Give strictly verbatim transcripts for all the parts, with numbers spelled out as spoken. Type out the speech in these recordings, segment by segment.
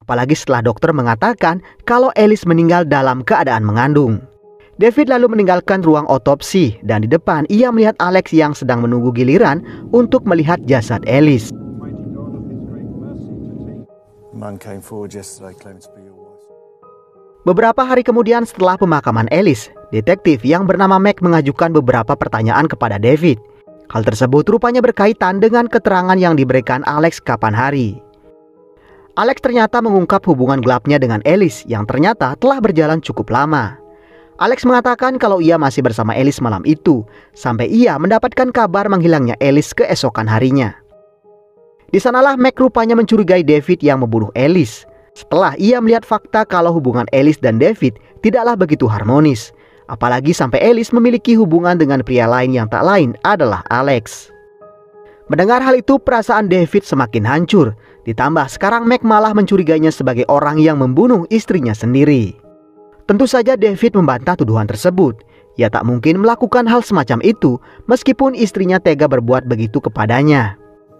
Apalagi setelah dokter mengatakan kalau Alice meninggal dalam keadaan mengandung. David lalu meninggalkan ruang otopsi dan di depan ia melihat Alex yang sedang menunggu giliran untuk melihat jasad Alice. Beberapa hari kemudian setelah pemakaman Alice, detektif yang bernama Mac mengajukan beberapa pertanyaan kepada David. Hal tersebut rupanya berkaitan dengan keterangan yang diberikan Alex kapan hari. Alex ternyata mengungkap hubungan gelapnya dengan Alice yang ternyata telah berjalan cukup lama. Alex mengatakan kalau ia masih bersama Alice malam itu, sampai ia mendapatkan kabar menghilangnya Alice keesokan harinya. Di sanalah Mac rupanya mencurigai David yang membunuh Alice. Setelah ia melihat fakta kalau hubungan Alice dan David tidaklah begitu harmonis. Apalagi sampai Alice memiliki hubungan dengan pria lain yang tak lain adalah Alex. Mendengar hal itu, perasaan David semakin hancur. Ditambah sekarang Mac malah mencurigainya sebagai orang yang membunuh istrinya sendiri. Tentu saja David membantah tuduhan tersebut. Ia tak mungkin melakukan hal semacam itu meskipun istrinya tega berbuat begitu kepadanya.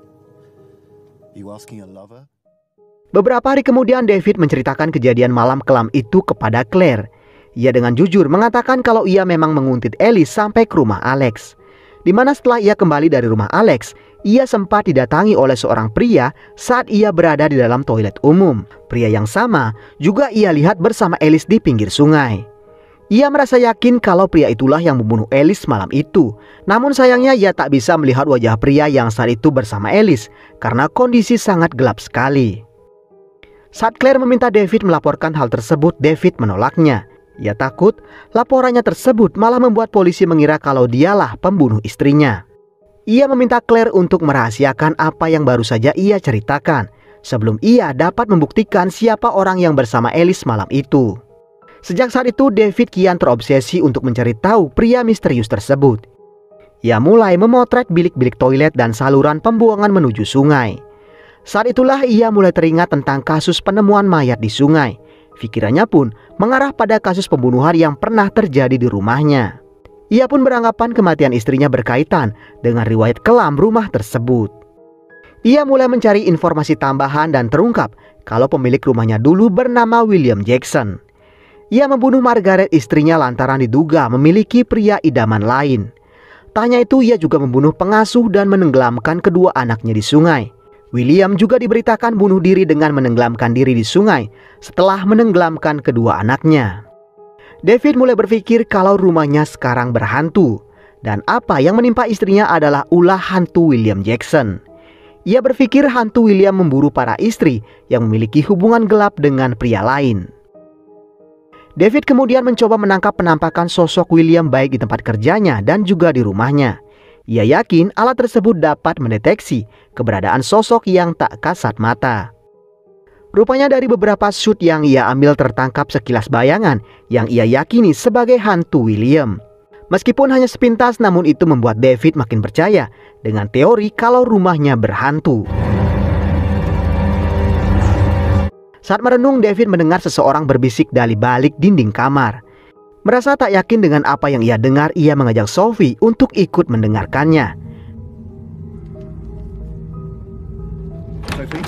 Beberapa hari kemudian David menceritakan kejadian malam kelam itu kepada Claire. Ia dengan jujur mengatakan kalau ia memang menguntit Alice sampai ke rumah Alex. Di mana setelah ia kembali dari rumah Alex, ia sempat didatangi oleh seorang pria saat ia berada di dalam toilet umum. Pria yang sama juga ia lihat bersama Alice di pinggir sungai. Ia merasa yakin kalau pria itulah yang membunuh Alice malam itu. Namun sayangnya ia tak bisa melihat wajah pria yang saat itu bersama Alice karena kondisi sangat gelap sekali. Saat Claire meminta David melaporkan hal tersebut, David menolaknya. Ia takut laporannya tersebut malah membuat polisi mengira kalau dialah pembunuh istrinya. Ia meminta Claire untuk merahasiakan apa yang baru saja ia ceritakan sebelum ia dapat membuktikan siapa orang yang bersama Alice malam itu. Sejak saat itu David kian terobsesi untuk mencari tahu pria misterius tersebut. Ia mulai memotret bilik-bilik toilet dan saluran pembuangan menuju sungai. Saat itulah ia mulai teringat tentang kasus penemuan mayat di sungai. Pikirannya pun mengarah pada kasus pembunuhan yang pernah terjadi di rumahnya. Ia pun beranggapan kematian istrinya berkaitan dengan riwayat kelam rumah tersebut. Ia mulai mencari informasi tambahan dan terungkap kalau pemilik rumahnya dulu bernama William Jackson. Ia membunuh Margaret istrinya lantaran diduga memiliki pria idaman lain. Tak hanya itu, ia juga membunuh pengasuh dan menenggelamkan kedua anaknya di sungai. William juga diberitakan bunuh diri dengan menenggelamkan diri di sungai setelah menenggelamkan kedua anaknya. David mulai berpikir kalau rumahnya sekarang berhantu dan apa yang menimpa istrinya adalah ulah hantu William Jackson. Ia berpikir hantu William memburu para istri yang memiliki hubungan gelap dengan pria lain. David kemudian mencoba menangkap penampakan sosok William baik di tempat kerjanya dan juga di rumahnya. Ia yakin alat tersebut dapat mendeteksi keberadaan sosok yang tak kasat mata. Rupanya dari beberapa shoot yang ia ambil tertangkap sekilas bayangan yang ia yakini sebagai hantu William. Meskipun hanya sepintas, namun itu membuat David makin percaya dengan teori kalau rumahnya berhantu. Saat merenung, David mendengar seseorang berbisik dari balik dinding kamar. Merasa tak yakin dengan apa yang ia dengar, ia mengajak Sophie untuk ikut mendengarkannya. Sophie?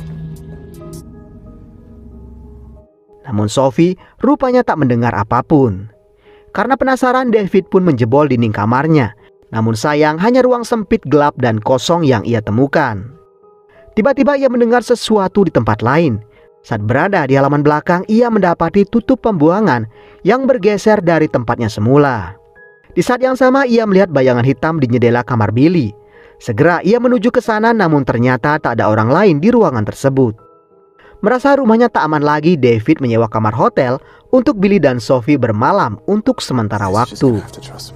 Namun Sophie rupanya tak mendengar apapun. Karena penasaran, David pun menjebol dinding kamarnya. Namun sayang, hanya ruang sempit, gelap dan kosong yang ia temukan. Tiba-tiba ia mendengar sesuatu di tempat lain. Saat berada di halaman belakang, ia mendapati tutup pembuangan yang bergeser dari tempatnya semula. Di saat yang sama, ia melihat bayangan hitam di jendela kamar Billy. Segera ia menuju ke sana, namun ternyata tak ada orang lain di ruangan tersebut. Merasa rumahnya tak aman lagi, David menyewa kamar hotel untuk Billy dan Sophie bermalam untuk sementara waktu.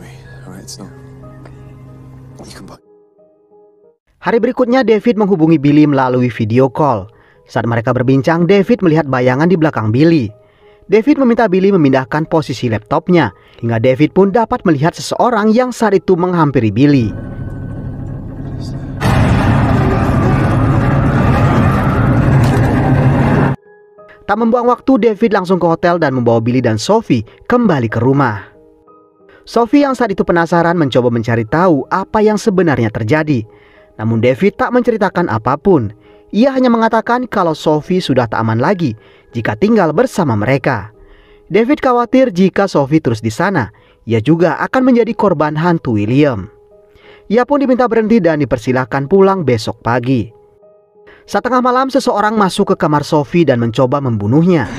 Hari berikutnya, David menghubungi Billy melalui video call. Saat mereka berbincang, David melihat bayangan di belakang Billy. David meminta Billy memindahkan posisi laptopnya, hingga David pun dapat melihat seseorang yang saat itu menghampiri Billy. Tak membuang waktu, David langsung ke hotel dan membawa Billy dan Sophie kembali ke rumah. Sophie yang saat itu penasaran mencoba mencari tahu apa yang sebenarnya terjadi. Namun David tak menceritakan apapun. Ia hanya mengatakan kalau Sophie sudah tak aman lagi jika tinggal bersama mereka. David khawatir jika Sophie terus di sana, ia juga akan menjadi korban hantu William. Ia pun diminta berhenti dan dipersilahkan pulang besok pagi. Saat tengah malam, seseorang masuk ke kamar Sophie dan mencoba membunuhnya.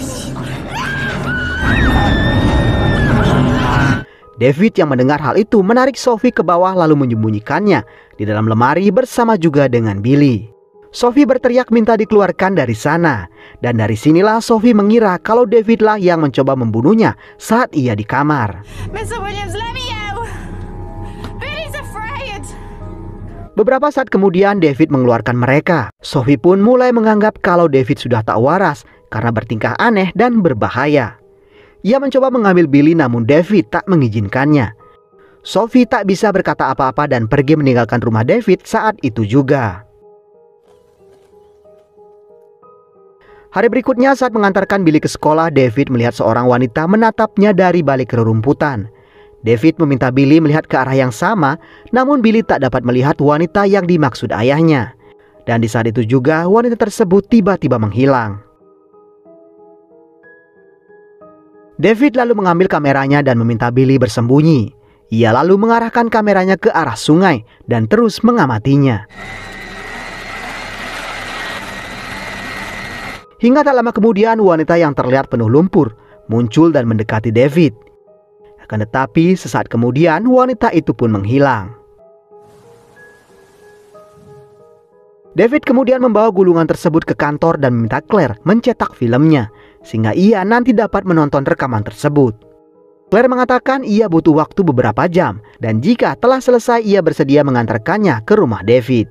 David yang mendengar hal itu menarik Sophie ke bawah lalu menyembunyikannya di dalam lemari bersama juga dengan Billy. Sophie berteriak minta dikeluarkan dari sana, dan dari sinilah Sophie mengira kalau Davidlah yang mencoba membunuhnya saat ia di kamar. mister Williams, let me out. Billy's afraid. Beberapa saat kemudian David mengeluarkan mereka. Sophie pun mulai menganggap kalau David sudah tak waras karena bertingkah aneh dan berbahaya. Ia mencoba mengambil Billy namun David tak mengizinkannya. Sophie tak bisa berkata apa-apa dan pergi meninggalkan rumah David saat itu juga. Hari berikutnya saat mengantarkan Billy ke sekolah, David melihat seorang wanita menatapnya dari balik rerumputan. David meminta Billy melihat ke arah yang sama, namun Billy tak dapat melihat wanita yang dimaksud ayahnya. Dan di saat itu juga wanita tersebut tiba-tiba menghilang. David lalu mengambil kameranya dan meminta Billy bersembunyi. Ia lalu mengarahkan kameranya ke arah sungai dan terus mengamatinya. Hingga tak lama kemudian wanita yang terlihat penuh lumpur muncul dan mendekati David. Akan tetapi sesaat kemudian wanita itu pun menghilang. David kemudian membawa gulungan tersebut ke kantor dan meminta Claire mencetak filmnya, sehingga ia nanti dapat menonton rekaman tersebut. Claire mengatakan ia butuh waktu beberapa jam, dan jika telah selesai ia bersedia mengantarkannya ke rumah David.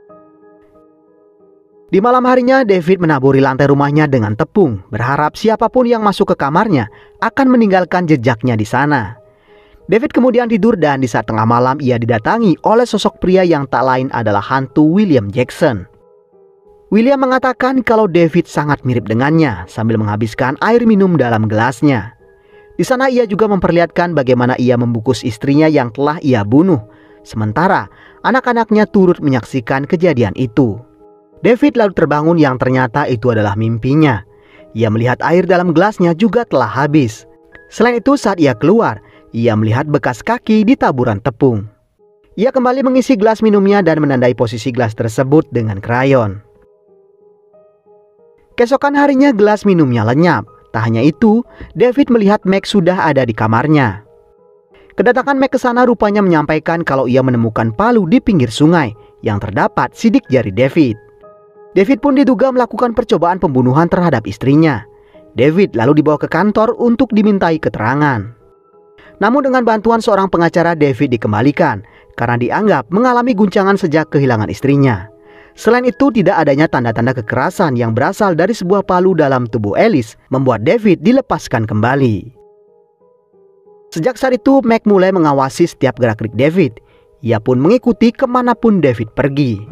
Di malam harinya, David menaburi lantai rumahnya dengan tepung, berharap siapapun yang masuk ke kamarnya akan meninggalkan jejaknya di sana. David kemudian tidur dan di saat tengah malam ia didatangi oleh sosok pria yang tak lain adalah hantu William Jackson. William mengatakan kalau David sangat mirip dengannya sambil menghabiskan air minum dalam gelasnya. Di sana ia juga memperlihatkan bagaimana ia membungkus istrinya yang telah ia bunuh, sementara anak-anaknya turut menyaksikan kejadian itu. David lalu terbangun yang ternyata itu adalah mimpinya. Ia melihat air dalam gelasnya juga telah habis. Selain itu saat ia keluar, ia melihat bekas kaki di taburan tepung. Ia kembali mengisi gelas minumnya dan menandai posisi gelas tersebut dengan krayon. Keesokan harinya gelas minumnya lenyap. Tak hanya itu, David melihat Meg sudah ada di kamarnya. Kedatangan Meg ke sana rupanya menyampaikan kalau ia menemukan palu di pinggir sungai yang terdapat sidik jari David. David pun diduga melakukan percobaan pembunuhan terhadap istrinya. David lalu dibawa ke kantor untuk dimintai keterangan. Namun dengan bantuan seorang pengacara, David dikembalikan karena dianggap mengalami guncangan sejak kehilangan istrinya. Selain itu, tidak adanya tanda-tanda kekerasan yang berasal dari sebuah palu dalam tubuh Alice membuat David dilepaskan kembali. Sejak saat itu, Meg mulai mengawasi setiap gerak-gerik David. Ia pun mengikuti kemanapun David pergi.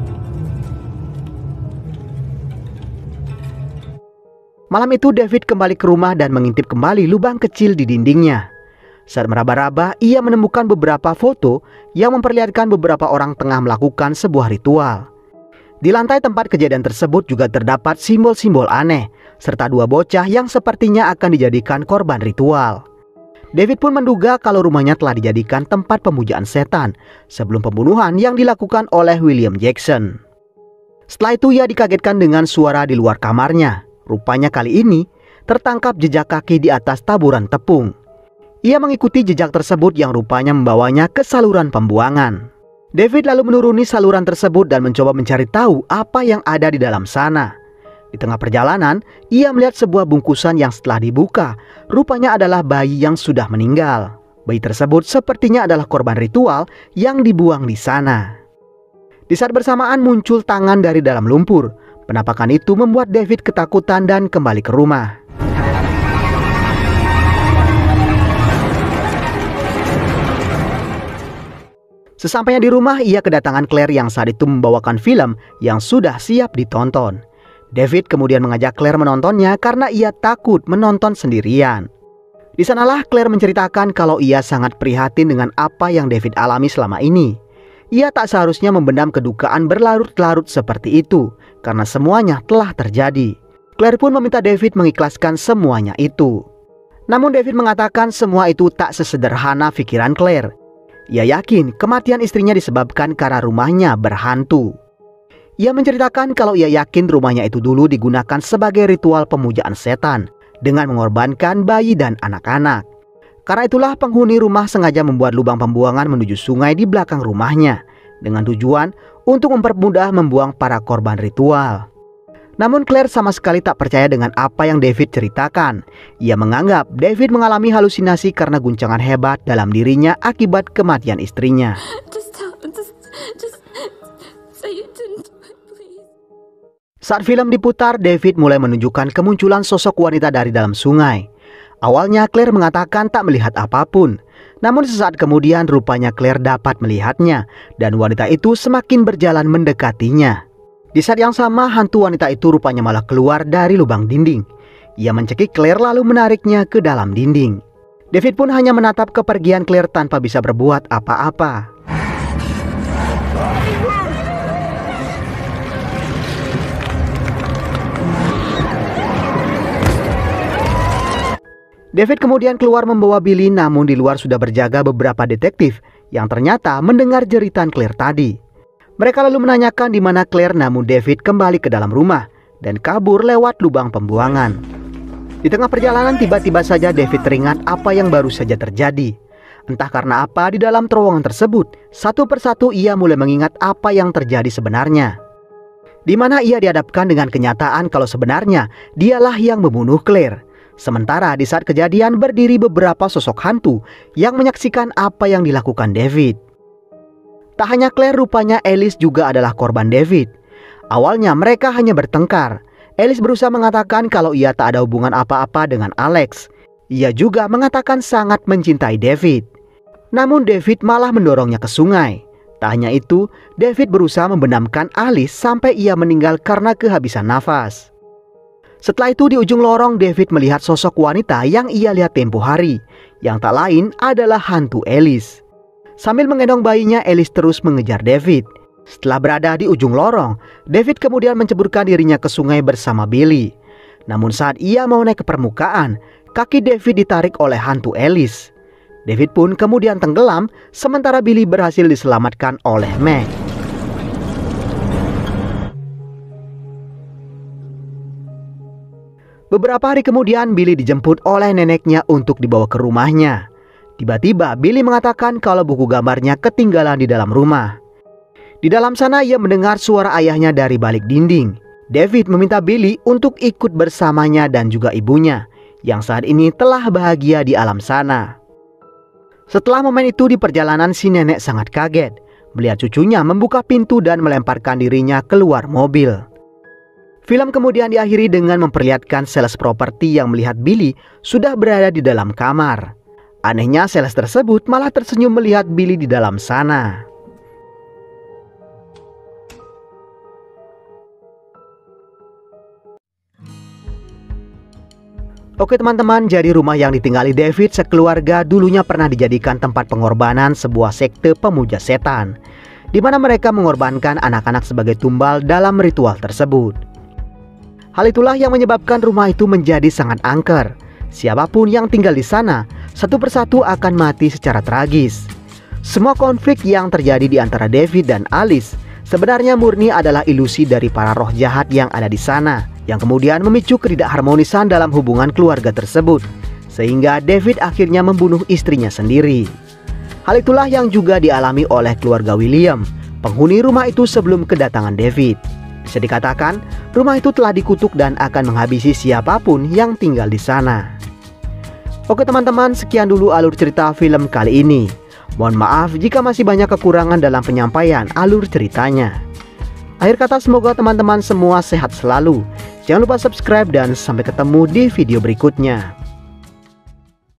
Malam itu David kembali ke rumah dan mengintip kembali lubang kecil di dindingnya. Saat meraba-raba, ia menemukan beberapa foto yang memperlihatkan beberapa orang tengah melakukan sebuah ritual. Di lantai tempat kejadian tersebut juga terdapat simbol-simbol aneh, serta dua bocah yang sepertinya akan dijadikan korban ritual. David pun menduga kalau rumahnya telah dijadikan tempat pemujaan setan sebelum pembunuhan yang dilakukan oleh William Jackson. Setelah itu ia dikagetkan dengan suara di luar kamarnya. Rupanya kali ini tertangkap jejak kaki di atas taburan tepung. Ia mengikuti jejak tersebut yang rupanya membawanya ke saluran pembuangan. David lalu menuruni saluran tersebut dan mencoba mencari tahu apa yang ada di dalam sana. Di tengah perjalanan, ia melihat sebuah bungkusan yang setelah dibuka, rupanya adalah bayi yang sudah meninggal. Bayi tersebut sepertinya adalah korban ritual yang dibuang di sana. Di saat bersamaan muncul tangan dari dalam lumpur. Penampakan itu membuat David ketakutan dan kembali ke rumah. Sesampainya di rumah, ia kedatangan Claire yang saat itu membawakan film yang sudah siap ditonton. David kemudian mengajak Claire menontonnya karena ia takut menonton sendirian. Di sanalah Claire menceritakan kalau ia sangat prihatin dengan apa yang David alami selama ini. Ia tak seharusnya memendam kedukaan berlarut-larut seperti itu, karena semuanya telah terjadi. Claire pun meminta David mengikhlaskan semuanya itu. Namun David mengatakan semua itu tak sesederhana pikiran Claire. Ia yakin kematian istrinya disebabkan karena rumahnya berhantu. Ia menceritakan kalau ia yakin rumahnya itu dulu digunakan sebagai ritual pemujaan setan dengan mengorbankan bayi dan anak-anak. Karena itulah penghuni rumah sengaja membuat lubang pembuangan menuju sungai di belakang rumahnya dengan tujuan untuk mempermudah membuang para korban ritual. Namun Claire sama sekali tak percaya dengan apa yang David ceritakan. Ia menganggap David mengalami halusinasi karena guncangan hebat dalam dirinya akibat kematian istrinya. Just tell, just, just say you didn't do it, please. Saat film diputar, David mulai menunjukkan kemunculan sosok wanita dari dalam sungai. Awalnya Claire mengatakan tak melihat apapun. Namun sesaat kemudian rupanya Claire dapat melihatnya dan wanita itu semakin berjalan mendekatinya. Di saat yang sama hantu wanita itu rupanya malah keluar dari lubang dinding. Ia mencekik Claire lalu menariknya ke dalam dinding. David pun hanya menatap kepergian Claire tanpa bisa berbuat apa-apa. David kemudian keluar membawa Billy, namun di luar sudah berjaga beberapa detektif yang ternyata mendengar jeritan Claire tadi. Mereka lalu menanyakan di mana Claire, namun David kembali ke dalam rumah dan kabur lewat lubang pembuangan. Di tengah perjalanan tiba-tiba saja David teringat apa yang baru saja terjadi. Entah karena apa di dalam terowongan tersebut, satu persatu ia mulai mengingat apa yang terjadi sebenarnya. Di mana ia dihadapkan dengan kenyataan kalau sebenarnya dialah yang membunuh Claire. Sementara di saat kejadian berdiri beberapa sosok hantu yang menyaksikan apa yang dilakukan David. Tak hanya Claire, rupanya Alice juga adalah korban David. Awalnya mereka hanya bertengkar. Alice berusaha mengatakan kalau ia tak ada hubungan apa-apa dengan Alex. Ia juga mengatakan sangat mencintai David. Namun David malah mendorongnya ke sungai. Tak hanya itu, David berusaha membenamkan Alice sampai ia meninggal karena kehabisan nafas. Setelah itu di ujung lorong David melihat sosok wanita yang ia lihat tempo hari, yang tak lain adalah hantu Alice. Sambil menggendong bayinya, Alice terus mengejar David. Setelah berada di ujung lorong, David kemudian menceburkan dirinya ke sungai bersama Billy. Namun saat ia mau naik ke permukaan, kaki David ditarik oleh hantu Alice. David pun kemudian tenggelam, sementara Billy berhasil diselamatkan oleh Meg. Beberapa hari kemudian Billy dijemput oleh neneknya untuk dibawa ke rumahnya. Tiba-tiba Billy mengatakan kalau buku gambarnya ketinggalan di dalam rumah. Di dalam sana ia mendengar suara ayahnya dari balik dinding. David meminta Billy untuk ikut bersamanya dan juga ibunya, yang saat ini telah bahagia di alam sana. Setelah momen itu di perjalanan si nenek sangat kaget melihat cucunya membuka pintu dan melemparkan dirinya keluar mobil. Film kemudian diakhiri dengan memperlihatkan sales properti yang melihat Billy sudah berada di dalam kamar. Anehnya sales tersebut malah tersenyum melihat Billy di dalam sana. Oke teman-teman, jadi rumah yang ditinggali David sekeluarga dulunya pernah dijadikan tempat pengorbanan sebuah sekte pemuja setan, di mana mereka mengorbankan anak-anak sebagai tumbal dalam ritual tersebut. Hal itulah yang menyebabkan rumah itu menjadi sangat angker. Siapapun yang tinggal di sana, satu persatu akan mati secara tragis. Semua konflik yang terjadi di antara David dan Alice sebenarnya murni adalah ilusi dari para roh jahat yang ada di sana, yang kemudian memicu ketidakharmonisan dalam hubungan keluarga tersebut, sehingga David akhirnya membunuh istrinya sendiri. Hal itulah yang juga dialami oleh keluarga William, penghuni rumah itu sebelum kedatangan David. Bisa dikatakan, rumah itu telah dikutuk dan akan menghabisi siapapun yang tinggal di sana. Oke teman-teman, sekian dulu alur cerita film kali ini. Mohon maaf jika masih banyak kekurangan dalam penyampaian alur ceritanya. Akhir kata, semoga teman-teman semua sehat selalu. Jangan lupa subscribe dan sampai ketemu di video berikutnya.